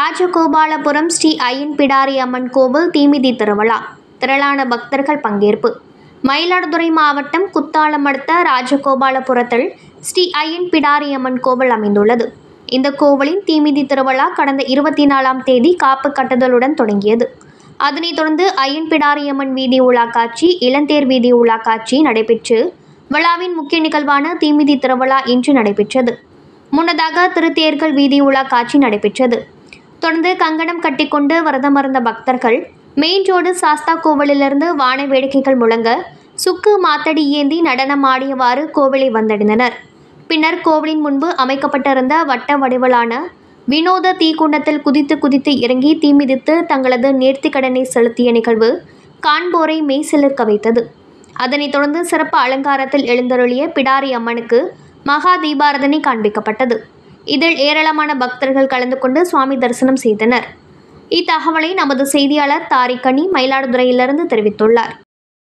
ராஜகோபாலபுரம் ஸ்ரீ ஐயன் பிடாரி அம்மன் கோவில் தீமிதி திருவிழா. திரளான பக்தர்கள் பங்கேற்பு. மயிலாடுதுறை மாவட்டம் குத்தாலம் அடுத்த ராஜகோபாலபுரத்தில் ஸ்ரீ ஐயன் பிடாரி அம்மன் கோவில் அமைந்துள்ளது. இந்த கோவிலின் தீமிதி திருவிழா கடந்த 24ஆம் தேதி காப்பு கட்டுதலுடன் தொடங்கியது. அதனைத் தொடர்ந்து ஐயன் பிடாரி அம்மன் வீதி உலா காட்சி, இளந்தேர் வீதி உலா காட்சி நடைபெற்று விழாவின் முக்கிய நிகழ்வான தீமிதி திருவிழா இன்று நடைபெற்றது. முன்னதாக திருத்தேர்கள் வீதி உலா காட்சி நடைபெற்றது. தொடர்ந்து கங்கணம் கட்டிக்கொண்டு விரதமர்ந்த பக்தர்கள் மெயின் ரோடு சாஸ்தா கோவிலிலிருந்து வான வேடிக்கைகள் முழங்க சுக்கு மாத்தடி ஏந்தி நடனம் ஆடியவாறு கோவிலை வந்தடைந்தனர். பின்னர் கோவிலின் முன்பு அமைக்கப்பட்டிருந்த வட்ட வடிவிலான வினோத தீக்குண்டத்தில் குதித்து இறங்கி தீமிதித்து தங்களது நேர்த்திக்கடனை செலுத்திய நிகழ்வு காண்போரை மெய்சிலிர்க்க வைத்தது. அதனைத் தொடர்ந்து சிறப்பு அலங்காரத்தில் எழுந்தருளிய பிடாரி அம்மனுக்கு மகா தீபாராதனை காண்பிக்கப்பட்டது. இதில் ஏராளமான பக்தர்கள் கலந்து கொண்டு சுவாமி தரிசனம் செய்தனர். இத்தகவலை நமது செய்தியாளர் தாரிகனி மயிலாடுதுறையிலிருந்து தெரிவித்துள்ளார்.